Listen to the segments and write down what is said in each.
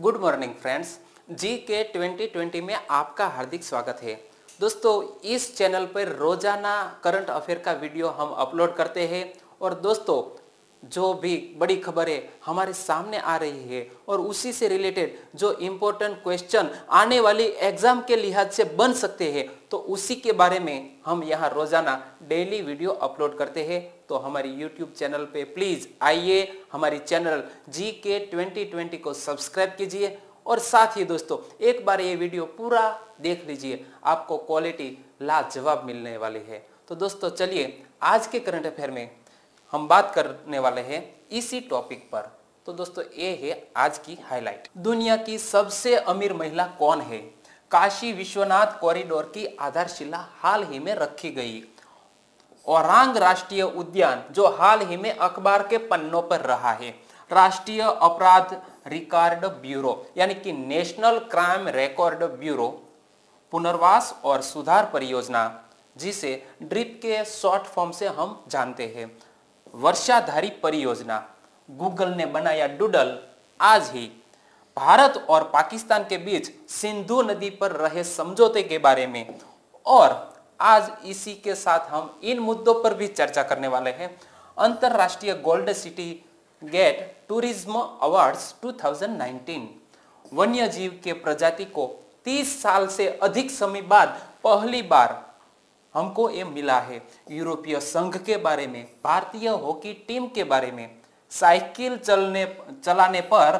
Good morning friends, जी के 2020 में आपका हार्दिक स्वागत है। दोस्तों, इस चैनल पर रोजाना करंट अफेयर का वीडियो हम अपलोड करते हैं और दोस्तों जो भी बड़ी खबरें हमारे सामने आ रही है और उसी से रिलेटेड जो इम्पोर्टेंट क्वेश्चन आने वाली एग्जाम के लिहाज से बन सकते हैं तो उसी के बारे में हम यहाँ रोजाना डेली वीडियो अपलोड करते हैं। तो हमारी यूट्यूब चैनल पे प्लीज आइए, हमारी चैनल जी के 2020 को सब्सक्राइब कीजिए और साथ ही दोस्तों एक बार ये वीडियो पूरा देख लीजिए, आपको क्वालिटी लाजवाब मिलने वाली है। तो दोस्तों चलिए आज के करंट अफेयर में हम बात करने वाले हैं इसी टॉपिक पर। तो दोस्तों ये है आज की हाईलाइट। दुनिया की सबसे अमीर महिला कौन है? काशी विश्वनाथ कॉरिडोर की आधारशिला हाल ही में रखी गई। औरांग राष्ट्रीय उद्यान जो हाल ही में अखबार के पन्नों पर रहा है। राष्ट्रीय अपराध रिकॉर्ड ब्यूरो यानी कि नेशनल क्राइम रिकॉर्ड ब्यूरो पुनर्वास और सुधार परियोजना, जिसे ड्रिप के शॉर्ट फॉर्म से हम जानते हैं। वर्षाधारी परियोजना, गूगल ने बनाया डूडल। आज ही भारत और पाकिस्तान के बीच सिंधु नदी पर रहे समझौते के बारे में, और आज इसी के साथ हम इन मुद्दों पर भी चर्चा करने वाले हैं। अंतरराष्ट्रीय gold city gate tourism awards 2019, वन्य जीव के प्रजाति को 30 साल से अधिक समय बाद पहली बार हमको ये मिला है। यूरोपीय संघ के बारे में, भारतीय हॉकी टीम के बारे में, साइकिल चलाने पर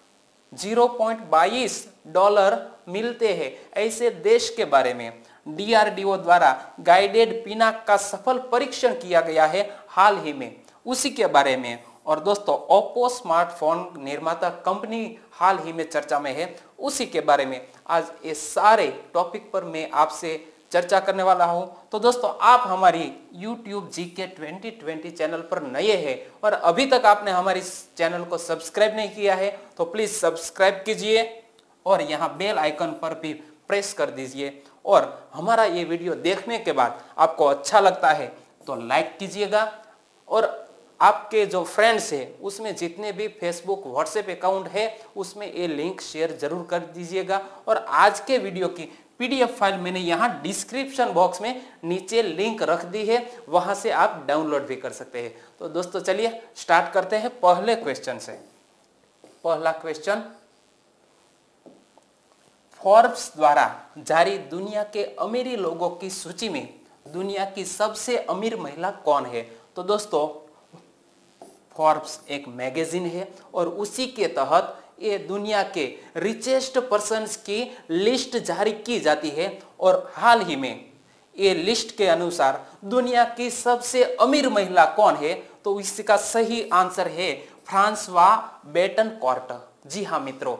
$0.22 मिलते हैं ऐसे देश के बारे में, डीआरडीओ द्वारा गाइडेड पिनाक का सफल परीक्षण किया गया है हाल ही में, उसी के बारे में। और दोस्तों ओप्पो स्मार्टफोन निर्माता कंपनी हाल ही में चर्चा में है, उसी के बारे में आज ये सारे टॉपिक पर मैं आपसे चर्चा करने वाला हूं। तो दोस्तों आप हमारी YouTube जी के 2020 चैनल पर नए हैं और अभी तक आपने हमारी चैनल को सब्सक्राइब नहीं किया है तो प्लीज सब्सक्राइब कीजिए और यहाँ बेल आइकन पर भी प्रेस कर दीजिए। और हमारा ये वीडियो देखने के बाद आपको अच्छा लगता है तो लाइक कीजिएगा और आपके जो फ्रेंड्स हैं उसमें जितने भी फेसबुक व्हाट्सएप अकाउंट है उसमें ये लिंक शेयर जरूर कर दीजिएगा। और आज के वीडियो की पीडीएफ फाइल मैंने यहाँ डिस्क्रिप्शन बॉक्स में नीचे लिंक रख दी है, वहां से आप डाउनलोड भी कर सकते हैं। तो दोस्तों चलिए स्टार्ट करते हैं पहले क्वेश्चन से। पहला क्वेश्चन, फोर्ब्स द्वारा जारी दुनिया के अमीर लोगों की सूची में दुनिया की सबसे अमीर महिला कौन है? तो दोस्तों फोर्ब्स एक मैगजीन है और उसी के तहत ये दुनिया के रिचेस्ट पर्सन्स की लिस्ट जारी की जाती है और हाल ही में ये लिस्ट के अनुसार दुनिया की सबसे अमीर महिला कौन है? तो इसका सही आंसर है फ्रांसवा बेटनकॉर्ट। जी हाँ मित्रों,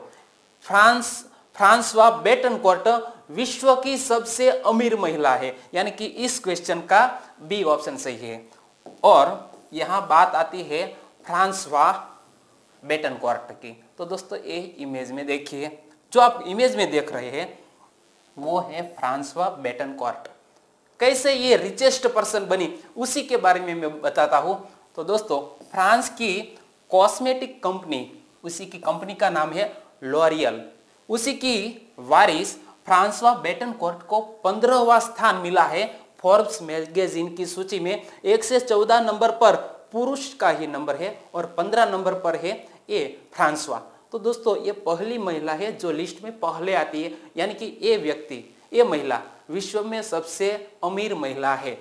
फ्रांसवा बेटनकॉर्ट विश्व की सबसे अमीर महिला है, यानी कि इस क्वेश्चन का बी ऑप्शन सही है। और यहाँ बात आती है फ्रांसवा बेटनकॉर्ट की। तो दोस्तों ये इमेज में देखिए, जो आप इमेज में देख रहे हैं वो है फ्रांसवा बेटनकॉर्ट। कैसे ये रिचेस्ट पर्सन बनी उसी के बारे में मैं बताता हूं। तो दोस्तों फ्रांस की कॉस्मेटिक कंपनी, उसी की कंपनी का नाम है लॉरियल, उसी की वारिस फ्रांसवा बेटनकॉर्ट को 15वां स्थान मिला है फोर्ब्स मैगजीन की सूची में। 1 से 14 नंबर पर पुरुष का ही नंबर है और 15 नंबर पर है ये फ्रांसवा। तो दोस्तों ये पहली महिला है जो लिस्ट में पहले आती है, यानी कि ये व्यक्ति, ये महिला विश्व में सबसे अमीर महिला है।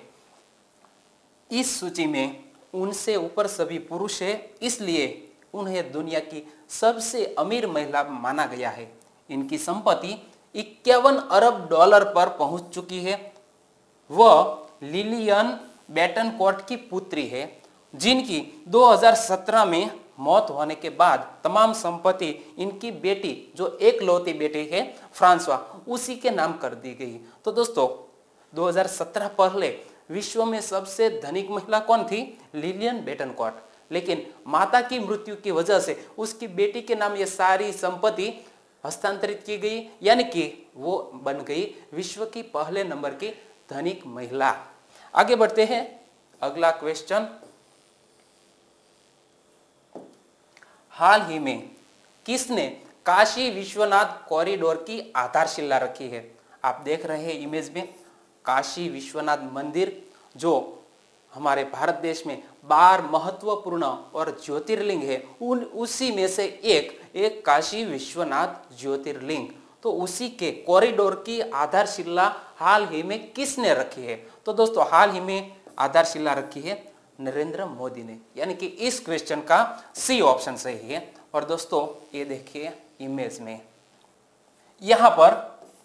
इस सूची में उनसे ऊपर सभी पुरुष है, इसलिए उन्हें दुनिया की सबसे अमीर महिला माना गया है। इनकी संपत्ति $51 अरब पर पहुंच चुकी है। वह लिलियन बेटनकॉर्ट की पुत्री है, जिनकी 2017 में मौत होने के बाद तमाम संपत्ति इनकी बेटी, जो एकलौती बेटी है फ्रांसवा, उसी के नाम कर दी गई। तो दोस्तों 2017 पहले विश्व में सबसे धनिक महिला कौन थी? Liliane Bettencourt. लेकिन माता की मृत्यु की वजह से उसकी बेटी के नाम ये सारी संपत्ति हस्तांतरित की गई, यानी कि वो बन गई विश्व की पहले नंबर की धनिक महिला। आगे बढ़ते हैं, अगला क्वेश्चन। हाल ही में किसने काशी विश्वनाथ कॉरिडोर की आधारशिला रखी है। आप देख रहे हैं इमेज में काशी विश्वनाथ मंदिर, जो हमारे भारत देश में 12 महत्वपूर्ण और ज्योतिर्लिंग है, उसी में से एक काशी विश्वनाथ ज्योतिर्लिंग। तो उसी के कॉरिडोर की आधारशिला हाल ही में किसने रखी है? तो दोस्तों हाल ही में आधारशिला रखी है नरेंद्र मोदी ने, यानी कि इस क्वेश्चन का सी ऑप्शन सही है। और दोस्तों ये देखिए इमेज में, यहां पर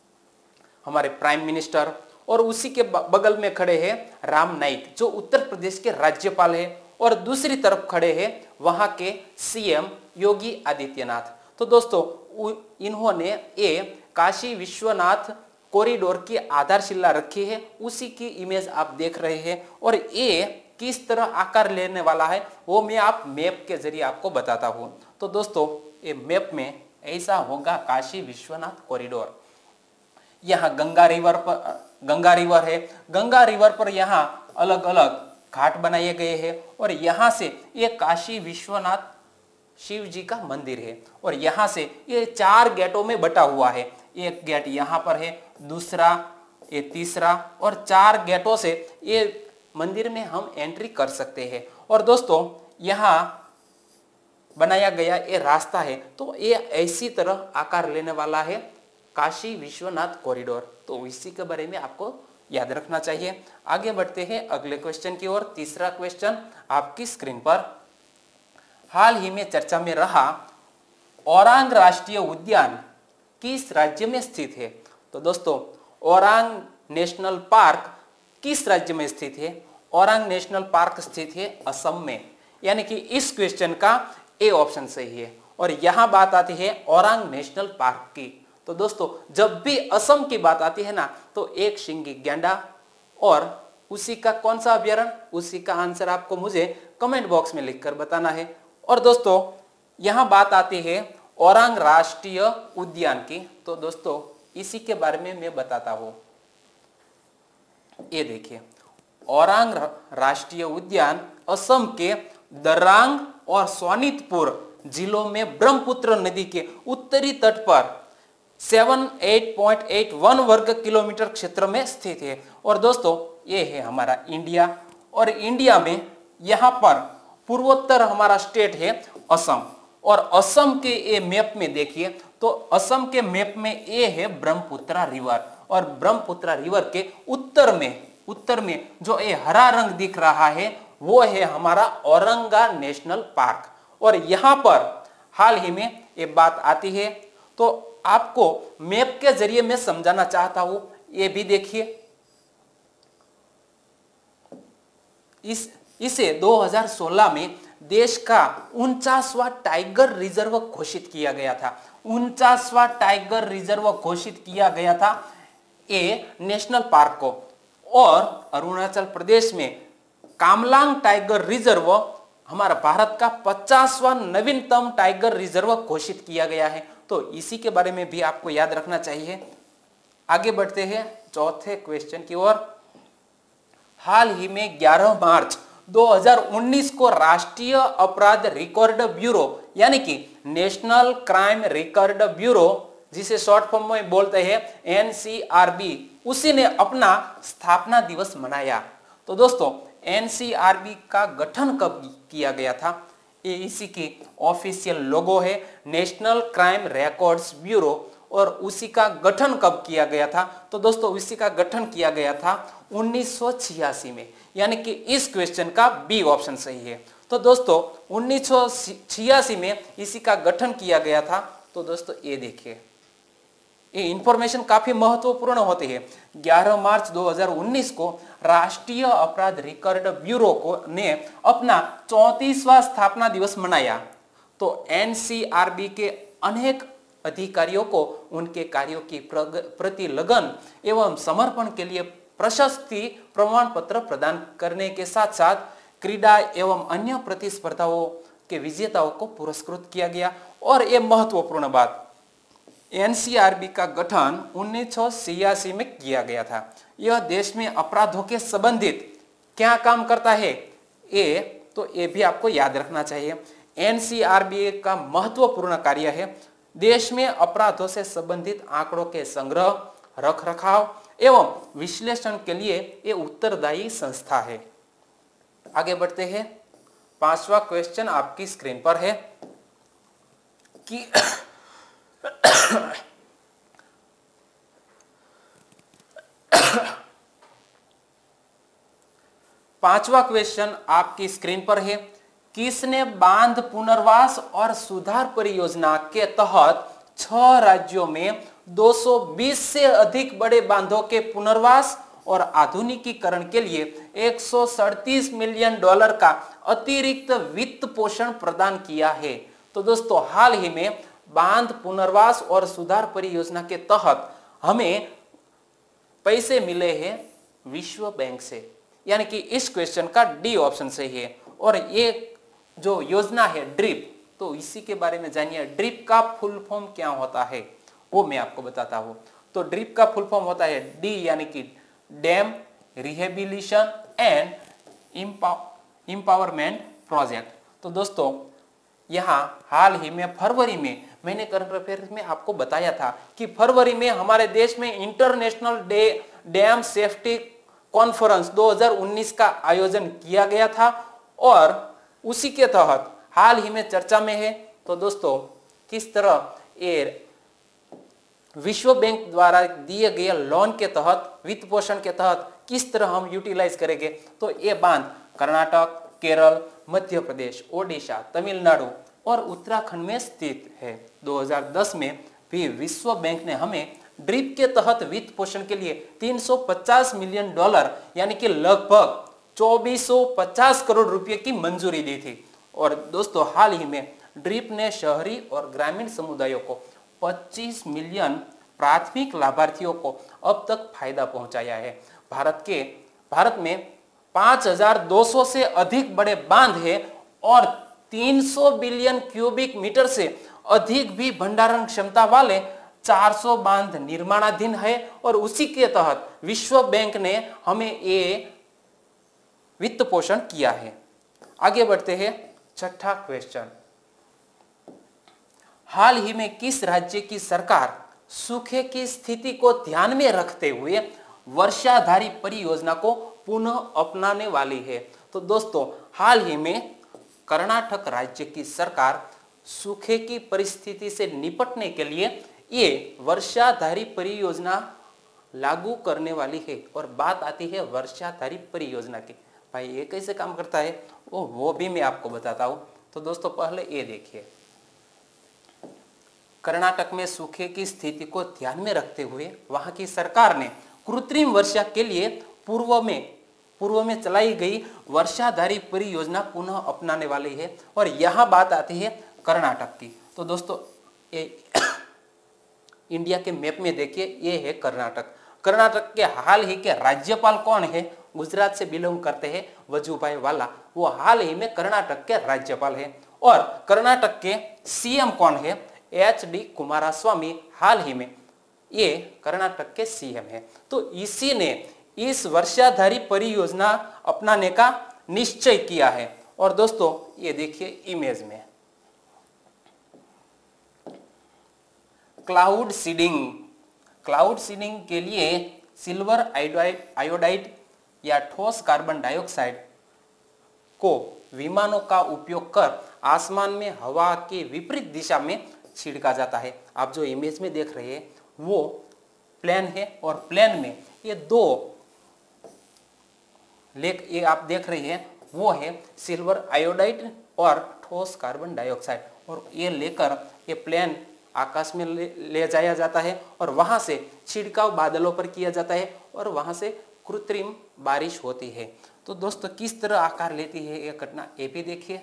हमारे प्राइम मिनिस्टर और उसी के बगल में खड़े हैं राम नाईक, जो उत्तर प्रदेश के राज्यपाल है, और दूसरी तरफ खड़े हैं वहां के सीएम योगी आदित्यनाथ। तो दोस्तों इन्होंने ये काशी विश्वनाथ कॉरिडोर की आधारशिला रखी है, उसी की इमेज आप देख रहे हैं। और ये किस तरह आकार लेने वाला है वो मैं आप मैप के जरिए आपको बताता हूं। तो दोस्तों ये मैप में ऐसा होगा काशी विश्वनाथ कॉरिडोर। यहाँ गंगा रिवर है, गंगा रिवर पर यहाँ अलग अलग घाट बनाए गए हैं, और यहाँ से ये काशी विश्वनाथ शिव जी का मंदिर है, और यहाँ से ये 4 गेटों में बटा हुआ है। एक गेट यहाँ पर है, दूसरा, ये तीसरा, और 4 गेटों से ये मंदिर में हम एंट्री कर सकते हैं। और दोस्तों यहाँ बनाया गया ये रास्ता है, तो ये ऐसी तरह आकार लेने वाला है काशी विश्वनाथ कॉरिडोर। तो इसी के बारे में आपको याद रखना चाहिए। आगे बढ़ते हैं अगले क्वेश्चन की ओर। तीसरा क्वेश्चन आपकी स्क्रीन पर, हाल ही में चर्चा में रहा ओरांग राष्ट्रीय उद्यान किस राज्य में स्थित है? तो दोस्तों ओरांग नेशनल पार्क किस राज्य में स्थित है? ओरांग नेशनल पार्क स्थित है असम में, यानी कि इस क्वेश्चन का ए ऑप्शन सही है। और यहां बात आती है ओरांग नेशनल पार्क की। तो दोस्तों जब भी असम की बात आती है ना, तो एक शिंगी गैंडा और उसी का कौन सा अभ्यारण्य, उसी का आंसर आपको मुझे कमेंट बॉक्स में लिखकर बताना है। और दोस्तों यहां बात आती है ओरांग राष्ट्रीय उद्यान की। तो दोस्तों इसी के बारे में मैं बताता हूं। ये देखिए ओरांग राष्ट्रीय उद्यान असम के दरांग और सोनितपुर जिलों में ब्रह्मपुत्र नदी के उत्तरी तट पर 78.81 वर्ग किलोमीटर क्षेत्र में स्थित है। और दोस्तों ये है हमारा इंडिया, और इंडिया में यहाँ पर पूर्वोत्तर हमारा स्टेट है असम। और असम के ये मैप में देखिए, तो असम के मैप में ये है ब्रह्मपुत्र रिवर, और ब्रह्मपुत्र रिवर के उत्तर में जो ये हरा रंग दिख रहा है वो है हमारा औरंगा नेशनल पार्क। और यहाँ पर हाल ही में ये बात आती है, तो आपको मैप के जरिए मैं समझाना चाहता हूं। ये भी देखिए, इसे 2016 में देश का 49वां टाइगर रिजर्व घोषित किया गया था। 49वां टाइगर रिजर्व घोषित किया गया था ये नेशनल पार्क को। और अरुणाचल प्रदेश में कामलांग टाइगर रिजर्व हमारा भारत का 50वां नवीनतम टाइगर रिजर्व घोषित किया गया है। तो इसी के बारे में भी आपको याद रखना चाहिए। आगे बढ़ते हैं चौथे क्वेश्चन की ओर। हाल ही में 11 मार्च 2019 को राष्ट्रीय अपराध रिकॉर्ड ब्यूरो, यानी कि नेशनल क्राइम रिकॉर्ड ब्यूरो, जिसे शॉर्ट फॉर्म में बोलते हैं एनसीआरबी, उसी ने अपना स्थापना दिवस मनाया। तो दोस्तों एनसीआरबी का गठन कब किया गया था? ये इसी की ऑफिशियल लोगो है, नेशनल क्राइम रिकॉर्ड्स ब्यूरो। और उसी का गठन कब किया गया था? तो दोस्तों इसी का गठन किया गया था 1986 में, यानी कि इस क्वेश्चन का बी ऑप्शन सही है। तो दोस्तों 1986 में इसी का गठन किया गया था। तो दोस्तों ये देखिए, ये इंफॉर्मेशन काफी महत्वपूर्ण होती है। 11 मार्च 2019 को राष्ट्रीय अपराध रिकॉर्ड ब्यूरो को ने अपना 34वां स्थापना दिवस मनाया। तो एनसीआरबी के अनेक अधिकारियों को उनके कार्यों की प्रति लगन एवं समर्पण के लिए प्रशस्ति प्रमाण पत्र प्रदान करने के साथ साथ क्रीड़ा एवं अन्य प्रतिस्पर्धाओं के विजेताओं को पुरस्कृत किया गया। और ये महत्वपूर्ण बात, एनसीआरबी का गठन 1986 में किया गया था। यह देश में अपराधों के संबंधित क्या काम करता है, ये भी आपको याद रखना चाहिए। एनसीआरबी का महत्वपूर्ण कार्य है देश में अपराधों से संबंधित आंकड़ों के संग्रह, रख रखाव एवं विश्लेषण के लिए ये उत्तरदायी संस्था है। आगे बढ़ते हैं। 5वां क्वेश्चन आपकी स्क्रीन पर है कि 5वां क्वेश्चन आपकी स्क्रीन पर है, किसने बांध पुनर्वास और सुधार परियोजना के तहत 6 राज्यों में 220 से अधिक बड़े बांधों के पुनर्वास और आधुनिकीकरण के लिए 137 मिलियन डॉलर का अतिरिक्त वित्त पोषण प्रदान किया है? तो दोस्तों, हाल ही में बांध पुनर्वास और सुधार परियोजना के तहत हमें पैसे मिले हैं विश्व बैंक से, यानी कि इस क्वेश्चन का डी ऑप्शन सही है। और ये जो योजना है ड्रिप, तो इसी के बारे में जानिए। ड्रिप का फुल फॉर्म क्या होता है वो मैं आपको बताता हूं। तो ड्रिप का फुल फॉर्म होता है डी, यानी कि dam rehabilitation and empowerment project. तो दोस्तों, यहाँ हाल ही में फरवरी में मैंने करंट अफेयर्स में आपको बताया था कि फरवरी में हमारे देश में इंटरनेशनल डैम सेफ्टी कॉन्फ्रेंस 2019 का आयोजन किया गया था और उसी के तहत हाल ही में चर्चा में है। तो दोस्तों, किस तरह ये विश्व बैंक द्वारा दिए गए लोन के तहत, वित्त पोषण के तहत किस तरह हम यूटिलाइज करेंगे? तो ये बांध कर्नाटक, केरल, मध्य प्रदेश, ओडिशा, तमिलनाडु और उत्तराखंड में स्थित है। 2010 में भी विश्व बैंक ने हमें ड्रिप के तहत वित्त पोषण के लिए 350 मिलियन डॉलर, यानी कि लगभग 2450 करोड़ रुपए की मंजूरी दी थी। और दोस्तों, हाल ही में ड्रिप ने शहरी और ग्रामीण समुदायों को 25 मिलियन प्राथमिक लाभार्थियों को अब तक फायदा पहुंचाया है। भारत में 5200 से अधिक बड़े बांध है और 300 बिलियन क्यूबिक मीटर से अधिक भी भंडारण क्षमता वाले 400 बांध निर्माणाधीन है। और उसी के तहत विश्व बैंक ने हमें ये वित्त पोषण किया है। आगे बढ़ते हैं। 6ठा क्वेश्चन, हाल ही में किस राज्य की सरकार सूखे की स्थिति को ध्यान में रखते हुए वर्षाधारी परियोजना को पुनः अपनाने वाली है? तो दोस्तों, हाल ही में कर्नाटक राज्य की सरकार सूखे की परिस्थिति से निपटने के लिए ये वर्षाधारी परियोजना लागू करने वाली है। और बात आती है वर्षाधारी परियोजना की। भाई, ये कैसे काम करता है वो भी मैं आपको बताता हूं। तो दोस्तों, पहले ये देखिए, कर्नाटक में सूखे की स्थिति को ध्यान में रखते हुए वहां की सरकार ने कृत्रिम वर्षा के लिए पूर्व में चलाई गई वर्षाधारी परियोजना पुनः अपनाने वाली है। और यहां बात आती है कर्नाटक की। तो दोस्तों, ये इंडिया के मैप में देखिए, ये है कर्नाटक। कर्नाटक के हाल ही के राज्यपाल कौन है? गुजरात से बिलोंग करते हैं वजुभाई वाला, वो हाल ही में कर्नाटक के राज्यपाल है। और कर्नाटक के सीएम कौन है? HD कुमारस्वामी हाल ही में ये कर्नाटक के सीएम है। तो इसी ने इस वर्षाधारी परियोजना अपनाने का निश्चय किया है। और दोस्तों, ये देखिए इमेज में क्लाउड सीडिंग के लिए सिल्वर आयोडाइड या ठोस कार्बन डाइऑक्साइड को विमानों का उपयोग कर आसमान में हवा के विपरीत दिशा में छिड़का जाता है। आप जो इमेज में देख रहे हैं वो प्लेन है और प्लेन में ये दो ये आप देख रहे हैं वो है सिल्वर आयोडाइड और ठोस कार्बन डाइऑक्साइड। और ये लेकर ये प्लेन आकाश में ले जाया जाता है और वहां से छिड़काव बादलों पर किया जाता है और वहां से कृत्रिम बारिश होती है। तो दोस्तों, किस तरह आकार लेती है यह घटना, ये भी देखिए।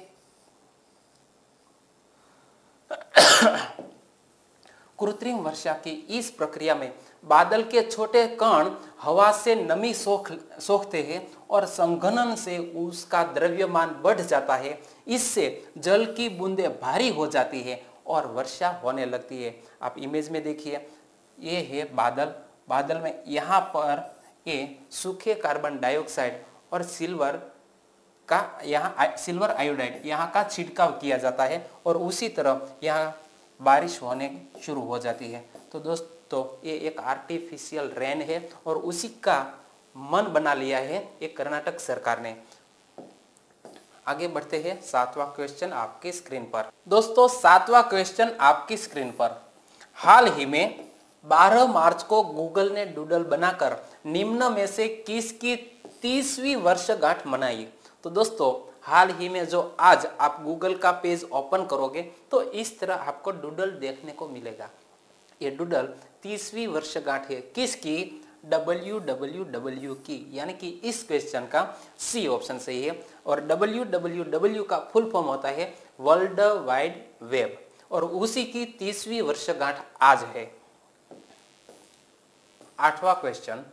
कृत्रिम वर्षा की इस प्रक्रिया में बादल के छोटे कण हवा से नमी सोखते हैं और संघनन से उसका द्रव्यमान बढ़ जाता है। इससे जल की बूंदें भारी हो जाती है और वर्षा होने लगती है। आप इमेज में देखिए, ये है बादल में यहाँ पर ये सूखे कार्बन डाइऑक्साइड और सिल्वर आयोडाइड यहाँ का छिड़काव किया जाता है। और उसी तरह यहाँ बारिश होने शुरू हो जाती है। तो दोस्तों ये एक आर्टिफिशियल रेन है और उसी का मन बना लिया है एक कर्नाटक सरकार ने। आगे बढ़ते हैं, 7वां क्वेश्चन आपकी स्क्रीन पर। दोस्तों 7वां क्वेश्चन आपकी स्क्रीन पर। हाल ही में 12 मार्च को गूगल ने डूडल बनाकर निम्न में से किसकी 30वीं वर्षगांठ मनाई? तो दोस्तों हाल ही में जो आज आप गूगल का पेज ओपन करोगे तो इस तरह आपको डूडल देखने को मिलेगा। ये डूडल 30वीं वर्षगांठ है किसकी? www की, यानी कि इस क्वेश्चन का सी ऑप्शन सही है। और www का फुल फॉर्म होता है वर्ल्ड वाइड वेब और उसी की 30वीं वर्षगांठ आज है। 8वां क्वेश्चन।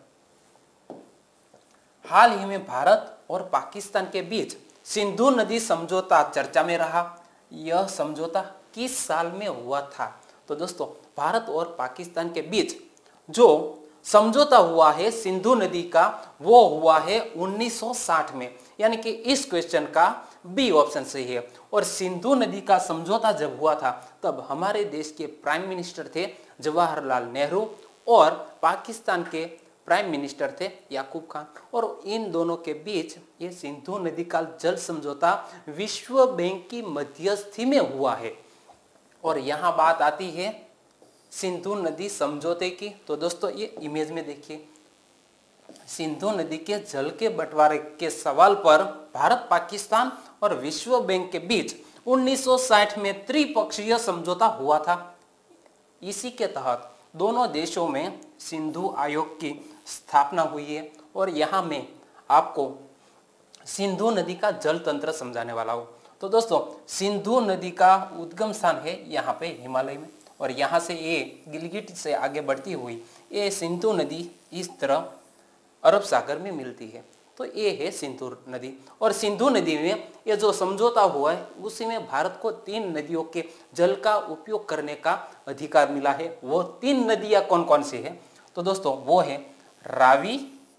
हाल ही में भारत और पाकिस्तान के बीच सिंधु नदी समझौता चर्चा में रहा। यह समझौता किस साल में हुआ था? तो दोस्तों भारत और पाकिस्तान के बीच जो समझौता हुआ है सिंधु नदी का वो हुआ है 1960 में, यानी कि इस क्वेश्चन का बी ऑप्शन सही है। और सिंधु नदी का समझौता जब हुआ था तब हमारे देश के प्राइम मिनिस्टर थे जवाहरलाल नेहरू और पाकिस्तान के प्राइम मिनिस्टर थे याकूब खान। और इन दोनों के बीच ये सिंधु नदी का जल समझौता विश्व बैंक की मध्यस्थी में हुआ है। और यहाँ बात आती है सिंधु नदी समझौते की। तो दोस्तों ये इमेज में देखिए, सिंधु नदी के जल के बंटवारे के सवाल पर भारत पाकिस्तान और विश्व बैंक के बीच 1960 में त्रिपक्षीय समझौता हुआ था। इसी के तहत दोनों देशों में सिंधु आयोग की स्थापना हुई है। और यहाँ मैं आपको सिंधु नदी का जल तंत्र समझाने वाला हूँ। तो दोस्तों सिंधु नदी का उद्गम स्थान है यहाँ पे हिमालय में और यहाँ से ये गिलगिट से आगे बढ़ती हुई ये सिंधु नदी इस तरह अरब सागर में मिलती है। तो ये है सिंधु नदी। और सिंधु नदी में ये जो समझौता हुआ है उसी में भारत को 3 नदियों के जल का उपयोग करने का अधिकार मिला है। वो 3 नदियां कौन कौन सी है? तो दोस्तों वो है रावी,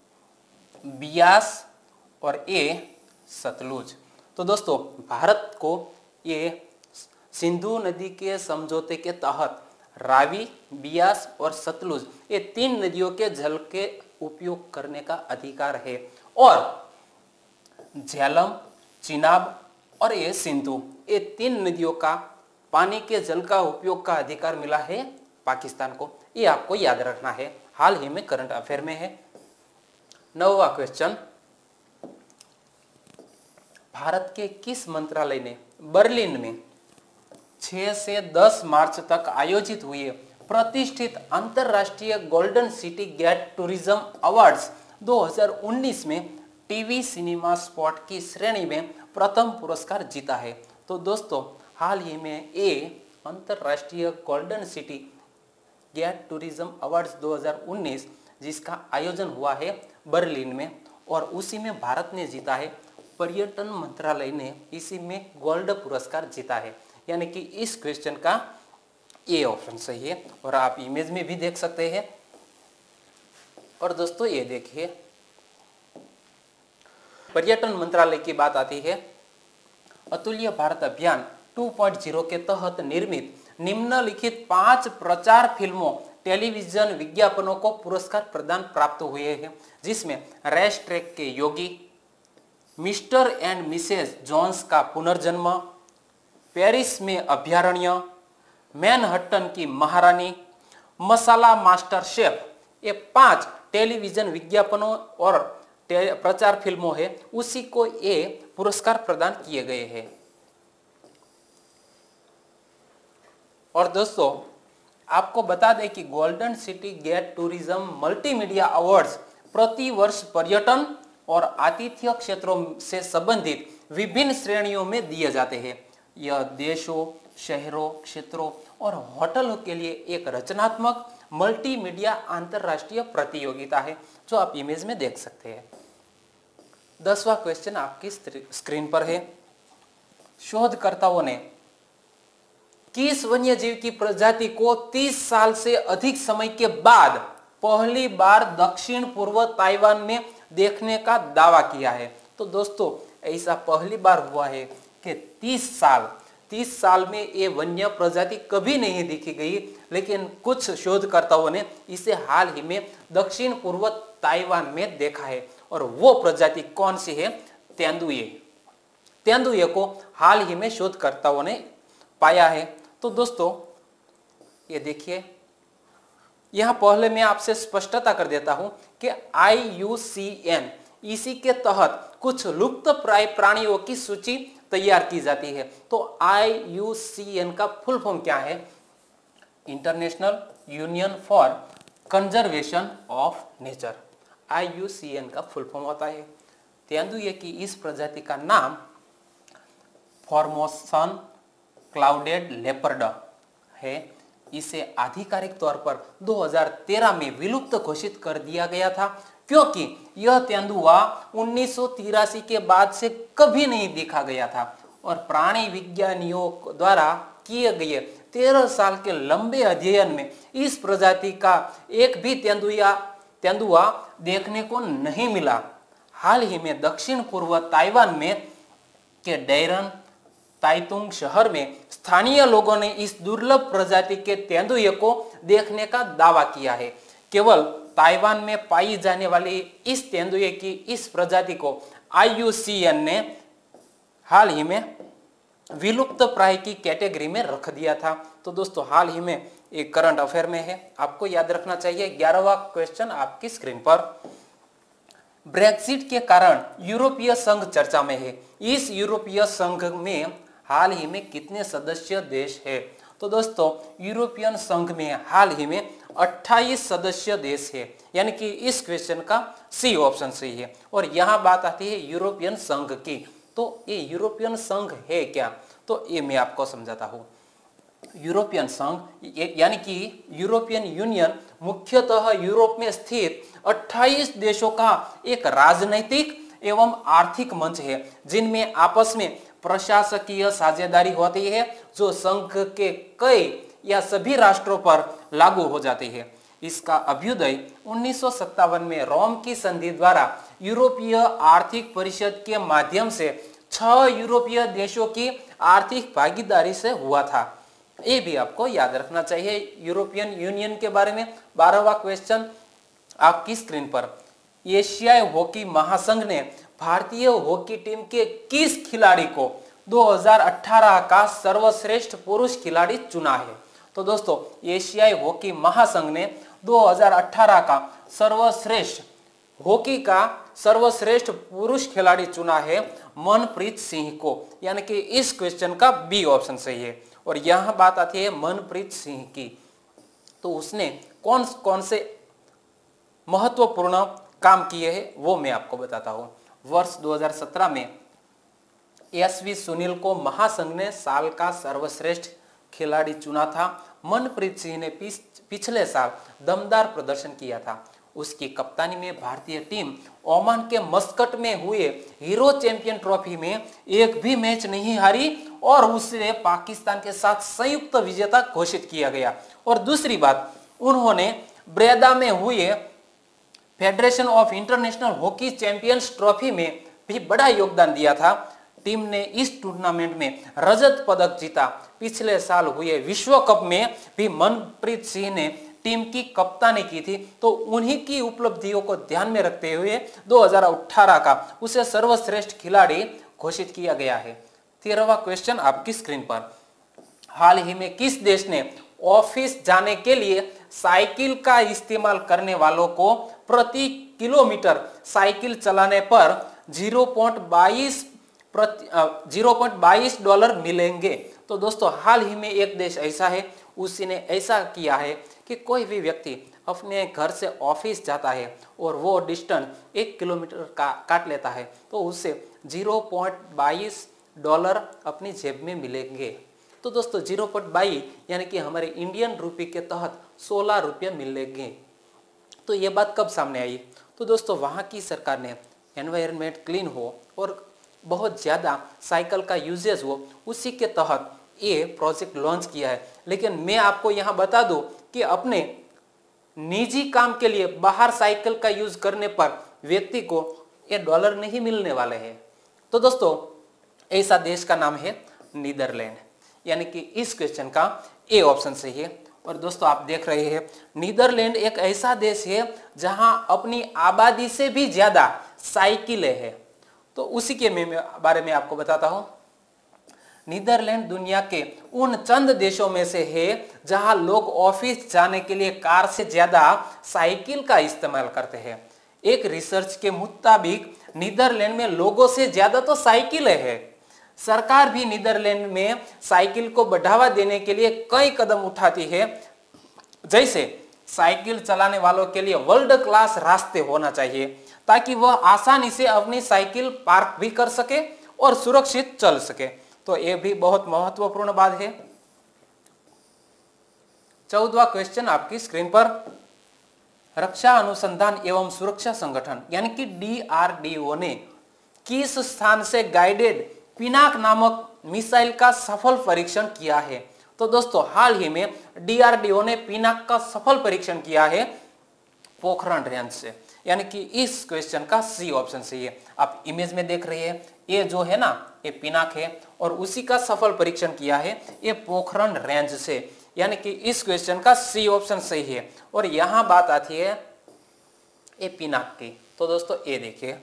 बियास और ये सतलुज। तो दोस्तों भारत को ये सिंधु नदी के समझौते के तहत रावी, बियास और सतलुज ये 3 नदियों के जल के उपयोग करने का अधिकार है। और झेलम, चिनाब और ये सिंधु ये 3 नदियों का पानी के जल का उपयोग का अधिकार मिला है पाकिस्तान को। ये आपको याद रखना है, हाल ही में करंट अफेयर में है। 9वां क्वेश्चन। भारत के किस मंत्रालय ने बर्लिन में 6 से 10 मार्च तक आयोजित हुए प्रतिष्ठित अंतरराष्ट्रीय golden city gate tourism awards 2019 में टीवी सिनेमा स्पॉट की श्रेणी में प्रथम पुरस्कार जीता है? तो दोस्तों हाल ही में ये अंतरराष्ट्रीय golden city gate tourism awards 2019 जिसका आयोजन हुआ है बर्लिन में और उसी में भारत ने जीता है। पर्यटन मंत्रालय ने इसी में गोल्ड पुरस्कार जीता है, यानी कि इस क्वेश्चन का ए ऑप्शन सही है। और आप इमेज में भी देख सकते हैं। और दोस्तों ये देखिए पर्यटन मंत्रालय की बात आती है। अतुल्य भारत अभियान 2.0 के तहत निर्मित निम्नलिखित 5 प्रचार फिल्मों टेलीविजन विज्ञापनों को पुरस्कार प्रदान प्राप्त हुए हैं, जिसमें रेस ट्रैक के योगी, मिस्टर एंड मिसेस जोन्स का पुनर्जन्म, पेरिस में अभयारण्य, मैनहट्टन की महारानी, मसाला मास्टर शेफ, ये 5 टेलीविजन विज्ञापनों और प्रचार फिल्मों है उसी को ये पुरस्कार प्रदान किए गए हैं। और दोस्तों आपको बता दें कि golden city gate tourism multimedia awards प्रति वर्ष पर्यटन और आतिथ्य क्षेत्रों से संबंधित विभिन्न श्रेणियों में दिए जाते हैं। यह देशों, शहरों, क्षेत्रों और होटलों के लिए एक रचनात्मक मल्टीमीडिया अंतरराष्ट्रीय प्रतियोगिता है, जो आप इमेज में देख सकते हैं। 10वां क्वेश्चन आपकी स्क्रीन पर है। शोधकर्ताओं ने किस वन्यजीव की प्रजाति को 30 साल से अधिक समय के बाद पहली बार दक्षिण पूर्व ताइवान में देखने का दावा किया है? तो दोस्तों ऐसा पहली बार हुआ है कि 30 30 साल में ये वन्य प्रजाति कभी नहीं देखी गई, लेकिन कुछ शोधकर्ताओं ने इसे हाल ही में दक्षिण पूर्व ताइवान में देखा है। और वो प्रजाति कौन सी है? तेंदुए। तेंदुए को हाल ही में शोधकर्ताओं ने पाया है। तो दोस्तों ये देखिए, यहां पहले मैं आपसे स्पष्टता कर देता हूं कि IUCN इसी के तहत कुछ लुप्त प्राय प्राणियों की सूची तैयार की जाती है। तो IUCN का फुल फॉर्म क्या है? International union for conservation of nature. IUCN का फुल फॉर्म होता है। तेंदुए की इस प्रजाति का नाम फॉर्मोसन क्लाउडेड लेपर्ड है। इसे आधिकारिक तौर पर 2013 में विलुप्त घोषित कर दिया गया था, क्योंकि यह तेंदुआ 1983 के बाद से कभी नहीं देखा गया था। और प्राणी विज्ञानियों द्वारा किए गए 13 साल के लंबे अध्ययन में इस प्रजाति का एक भी तेंदुआ देखने को नहीं मिला। हाल ही में दक्षिण पूर्व ताइवान में के डैरन ताइतुंग शहर में स्थानीय लोगों ने इस दुर्लभ प्रजाति के तेंदुए को देखने का दावा किया है। केवल ताइवान में पाई जाने वाली इस तेंदुए की इस प्रजाति को IUCN ने हाल ही में विलुप्त प्राय की कैटेगरी में रख दिया था। तो दोस्तों हाल ही में एक करंट अफेयर में है, आपको याद रखना चाहिए। 11वां क्वेश्चन आपकी स्क्रीन पर। ब्रेक्सिट के कारण यूरोपीय संघ चर्चा में है। इस यूरोपीय संघ में हाल ही में कितने सदस्य देश है? तो दोस्तों यूरोपियन संघ में हाल ही में 28 सदस्य देश है, यानी कि इस क्वेश्चन का सी ऑप्शन सही है। और यहाँ बात आती है यूरोपियन संघ की। तो ये यूरोपियन संघ है क्या? तो ये मैं आपको समझाता हूँ। यूरोपियन संघ यानी कि यूरोपियन यूनियन मुख्यतः यूरोप में स्थित 28 देशों का एक राजनैतिक एवं आर्थिक मंच है, जिनमें आपस में प्रशासकीय साझेदारी होती है, जो संघ के कई या सभी राष्ट्रों पर लागू हो जाती है। इसका अभ्युदय 1957 में रोम की संधि द्वारा यूरोपीय आर्थिक परिषद के माध्यम से 6 यूरोपीय देशों की आर्थिक भागीदारी से हुआ था। ये भी आपको याद रखना चाहिए यूरोपियन यूनियन के बारे में। 12वां क्वेश्चन आपकी स्क्रीन पर। एशियाई हॉकी महासंघ ने भारतीय हॉकी टीम के किस खिलाड़ी को 2018 का सर्वश्रेष्ठ पुरुष खिलाड़ी चुना है? तो दोस्तों एशियाई हॉकी महासंघ ने 2018 का सर्वश्रेष्ठ पुरुष खिलाड़ी चुना है मनप्रीत सिंह को, यानी कि इस क्वेश्चन का बी ऑप्शन सही है। और यहां बात आती है मनप्रीत सिंह की, तो उसने कौन कौन से महत्वपूर्ण काम किए हैं वो मैं आपको बताता हूं। वर्ष 2017 में SV सुनील को महासंघ ने साल का सर्वश्रेष्ठ खिलाड़ी चुना था। मनप्रीत सिंह ने पिछले साल दमदार प्रदर्शन किया था। उसकी कप्तानी में भारतीय टीम ओमान के मस्कट में हुए हीरो चैंपियन ट्रॉफी में एक भी मैच नहीं हारी और उसे पाकिस्तान के साथ संयुक्त विजेता घोषित किया गया। और दूसरी बात, उन्होंने ब्रेदा में हुए federation of international hockey champions trophy में भी बड़ा योगदान दिया था। टीम ने इस टूर्नामेंट में रजत पदक जीता। पिछले साल हुए विश्व कप में भी मनप्रीत सिंह ने टीम की कप्तानी की थी। तो उन्हीं की उपलब्धियों को ध्यान में रखते हुए 2018 का उसे सर्वश्रेष्ठ खिलाड़ी घोषित किया गया है। 13वां क्वेश्चन आपकी स्क्रीन पर। हाल ही में किस देश ने ऑफिस जाने के लिए साइकिल का इस्तेमाल करने वालों को प्रति किलोमीटर साइकिल चलाने पर 0.22 डॉलर मिलेंगे? तो दोस्तों हाल ही में एक देश ऐसा है, उसी ने ऐसा किया है कि कोई भी व्यक्ति अपने घर से ऑफिस जाता है और वो डिस्टेंस 1 किलोमीटर का काट लेता है, तो उसे 0.22 डॉलर अपनी जेब में मिलेंगे। तो दोस्तों 0.22 यानी कि हमारे इंडियन रुपये के तहत 16 रुपये मिलेंगे। तो ये बात कब सामने आई? तो दोस्तों वहाँ की सरकार ने एनवायरनमेंट क्लीन हो और बहुत ज़्यादा साइकिल का यूजेज हो, उसी के तहत ये प्रोजेक्ट लॉन्च किया है। लेकिन मैं आपको यहाँ बता दूं कि अपने निजी काम के लिए बाहर साइकिल का यूज करने पर व्यक्ति को ये डॉलर नहीं मिलने वाले हैं। तो दोस्तों ऐसा देश का नाम है नीदरलैंड। यानी कि इस क्वेश्चन का ए ऑप्शन सही है। और दोस्तों आप देख रहे हैं नीदरलैंड एक ऐसा देश है जहां अपनी आबादी से भी ज्यादा साइकिलें हैं। तो उसी के बारे में आपको बताता हूं। नीदरलैंड दुनिया के उन चंद देशों में से है जहां लोग ऑफिस जाने के लिए कार से ज्यादा साइकिल का इस्तेमाल करते हैं। एक रिसर्च के मुताबिक नीदरलैंड में लोगों से ज्यादा तो साइकिलें हैं। सरकार भी नीदरलैंड में साइकिल को बढ़ावा देने के लिए कई कदम उठाती है, जैसे साइकिल चलाने वालों के लिए वर्ल्ड क्लास रास्ते होना चाहिए ताकि वह आसानी से अपनी साइकिल पार्क भी कर सके और सुरक्षित चल सके। तो यह भी बहुत महत्वपूर्ण बात है। 14वां क्वेश्चन आपकी स्क्रीन पर। रक्षा अनुसंधान एवं सुरक्षा संगठन यानी कि DRDO ने किस स्थान से गाइडेड पिनाक नामक मिसाइल का सफल परीक्षण किया है? तो दोस्तों हाल ही में DRDO ने पिनाक का सफल परीक्षण किया है पोखरण रेंज से, यानी कि इस क्वेश्चन का सी ऑप्शन सही है। आप इमेज में देख रहे हैं ये जो है ना ये पिनाक है और उसी का सफल परीक्षण किया है ये पोखरण रेंज से, यानी कि इस क्वेश्चन का सी ऑप्शन सही है। और यहां बात आती है ये पिनाक की। तो दोस्तों ये देखिए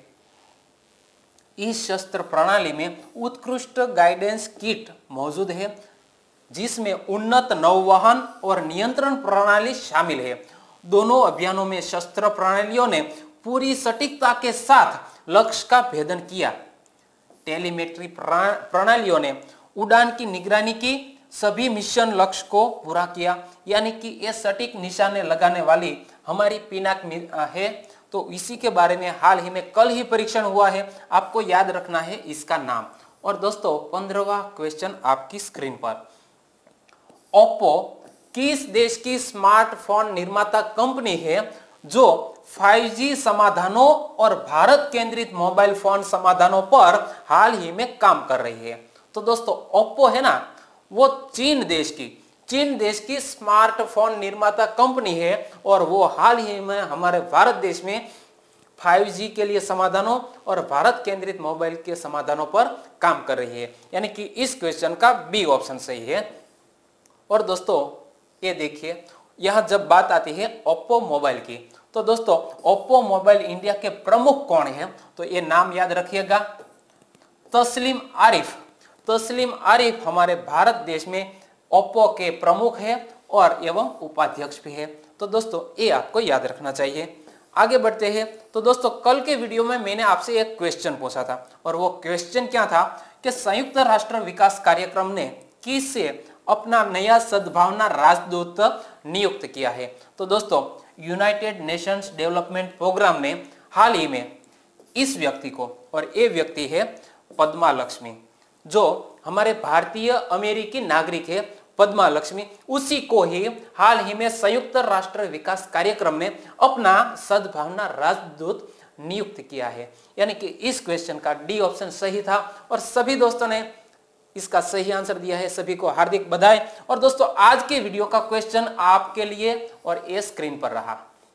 इस शस्त्र प्रणाली में उत्कृष्ट गाइडेंस किट मौजूद है जिसमें उन्नत नौवहन और नियंत्रण प्रणाली शामिल है। दोनों अभियानों में शस्त्र प्रणालियों ने पूरी सटीकता के साथ लक्ष्य का भेदन किया। टेलीमेट्री प्रणालियों ने उड़ान की निगरानी की, सभी मिशन लक्ष्य को पूरा किया, यानी कि ये सटीक निशाने लगाने वाली हमारी पिनाक है। तो इसी के बारे में हाल ही में कल ही परीक्षण हुआ है, आपको याद रखना है इसका नाम। और दोस्तों 15वां क्वेश्चन आपकी स्क्रीन पर। ओप्पो किस देश की स्मार्टफोन निर्माता कंपनी है जो 5G समाधानों और भारत केंद्रित मोबाइल फोन समाधानों पर हाल ही में काम कर रही है? तो दोस्तों ओप्पो है ना वो चीन देश की स्मार्टफोन निर्माता कंपनी है और वो हाल ही में हमारे भारत देश में 5G के लिए समाधानों और भारत केंद्रित मोबाइल के समाधानों पर काम कर रही है, यानी कि इस क्वेश्चन का बी ऑप्शन सही है। और दोस्तों ये देखिए यहां जब बात आती है ओप्पो मोबाइल की, तो दोस्तों ओप्पो मोबाइल इंडिया के प्रमुख कौन है? तो ये नाम याद रखिएगा, तस्लीम आरिफ हमारे भारत देश में ओप्पो के प्रमुख है और एवं उपाध्यक्ष भी है। तो दोस्तों ये आपको याद रखना चाहिए। आगे बढ़ते हैं। तो दोस्तों कल के वीडियो में मैंने आपसे एक क्वेश्चन पूछा था और वो क्वेश्चन क्या था कि संयुक्त राष्ट्र विकास कार्यक्रम ने किससे अपना नया सद्भावना राजदूत नियुक्त किया है? तो दोस्तों यूनाइटेड नेशंस डेवलपमेंट प्रोग्राम ने हाल ही में इस व्यक्ति को, और ये व्यक्ति है पद्मा लक्ष्मी, जो हमारे भारतीय अमेरिकी नागरिक है पद्मा लक्ष्मी, उसी को ही हाल ही में संयुक्त राष्ट्र विकास कार्यक्रम ने अपना सद्भावना राजदूत नियुक्त किया है, यानी कि इस क्वेश्चन का डी ऑप्शन सही था। और सभी दोस्तों ने इसका सही आंसर दिया है, सभी को हार्दिक बधाई। और दोस्तों आज के वीडियो का क्वेश्चन आपके लिए और ये स्क्रीन पर रहा।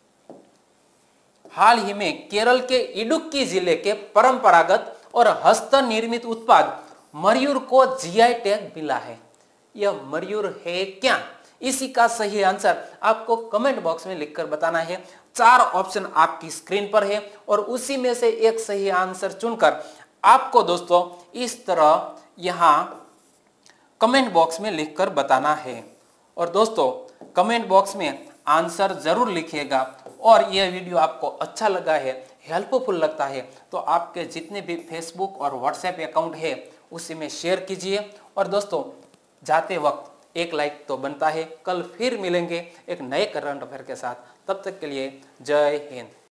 हाल ही में केरल के इडुक्की जिले के परंपरागत और हस्त निर्मित उत्पाद मयूर को जीआई टैग मिला है। यह मयूर है क्या? इसी का सही आंसर आपको कमेंट बॉक्स में लिखकर बताना है। 4 ऑप्शन आपकी स्क्रीन पर है और उसी में से एक सही आंसर चुनकर आपको दोस्तों इस तरह यहां कमेंट बॉक्स में लिखकर बताना है। और दोस्तों कमेंट बॉक्स में आंसर जरूर लिखिएगा। और यह वीडियो आपको अच्छा लगा है, हेल्पफुल लगता है, तो आपके जितने भी फेसबुक और व्हाट्सएप अकाउंट है उसी में शेयर कीजिए। और दोस्तों जाते वक्त एक लाइक तो बनता है। कल फिर मिलेंगे एक नए करंट अफेयर के साथ, तब तक के लिए जय हिंद।